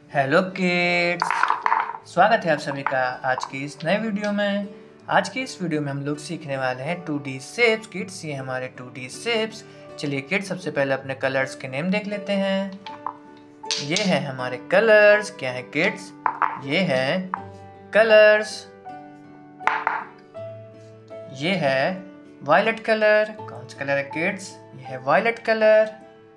Hello kids, स्वागत है आप सभी का आज की इस नए वीडियो में। आज की इस वीडियो में हम लोग सीखने वाले हैं 2D शेप्स। किड्स, ये हमारे 2D शेप्स। चलिए किड्स, सबसे पहले अपने कलर्स के नेम देख लेते हैं। ये है हमारे कलर्स। क्या है किड्स? ये है कलर्स। ये है वायलेट कलर। कौन सा कलर है किड्स? ये है वायलेट कलर।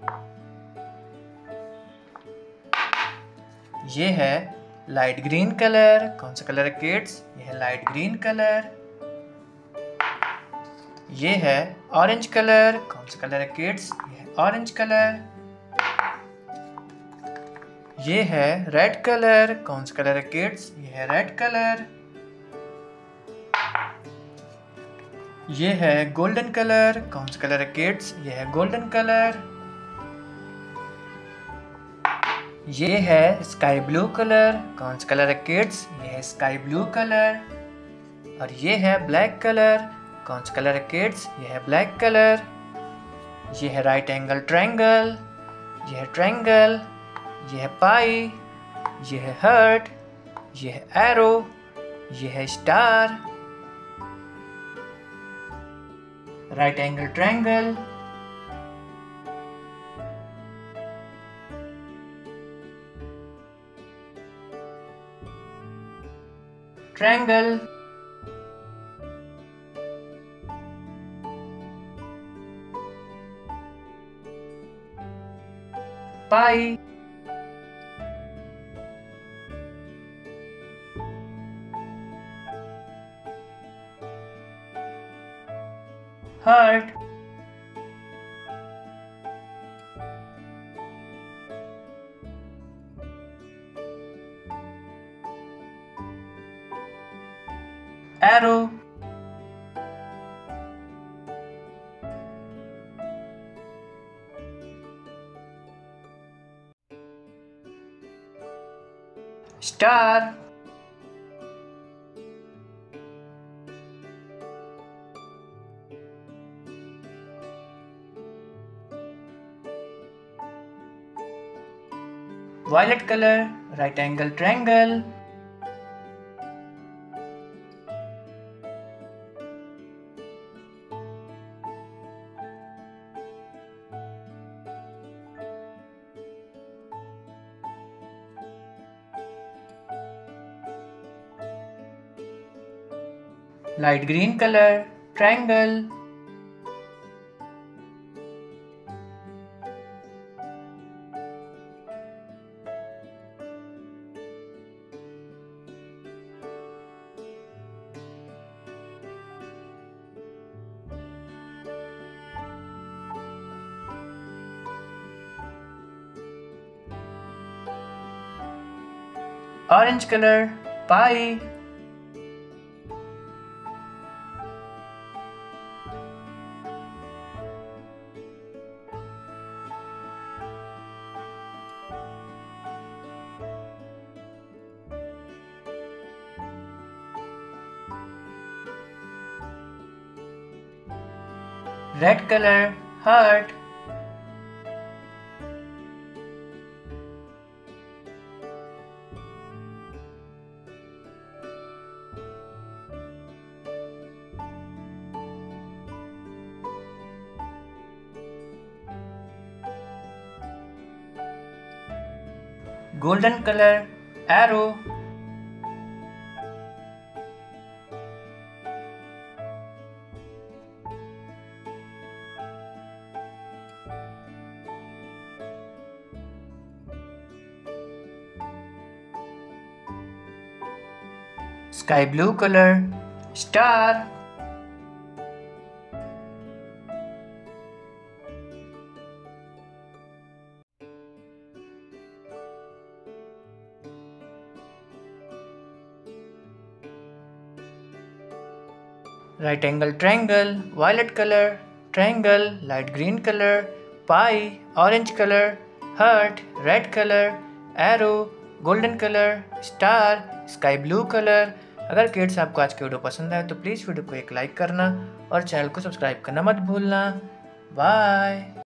ये है लाइट ग्रीन कलर। कौन सा कलर है किड्स? ये है लाइट ग्रीन कलर। ये है ऑरेंज कलर। कौन सा कलर है किड्स? ये है ऑरेंज कलर। ये है रेड कलर। कौन सा कलर है किड्स? ये है रेड कलर। ये है गोल्डन कलर। कौन सा कलर है किड्स? ये है गोल्डन कलर। ये है स्काई ब्लू कलर। कौन सा कलर है किड्स? ये है स्काई ब्लू कलर। और ये है ब्लैक कलर। कौन सा कलर है किड्स? ये है ब्लैक कलर। ये है राइट एंगल ट्रायंगल। ये है ट्रायंगल। ये है पाई। ये है हार्ट। ये है एरो। ये है star. Right angle triangle. Triangle. Pie. Heart. Arrow. Star. Violet colour. Right angle triangle. Light green colour. Triangle. Orange colour. Pie. Red colour. Heart. Golden colour. Arrow. Sky blue colour. Star. Right angle triangle. Violet colour. Triangle. Light green colour. Pie. Orange colour. Heart. Red colour. Arrow. Golden colour. Star. Sky blue colour. अगर kids आपको आज की video पसंद आए तो please video को एक like करना और चैनल को सब्सक्राइब करना मत भूलना। बाय।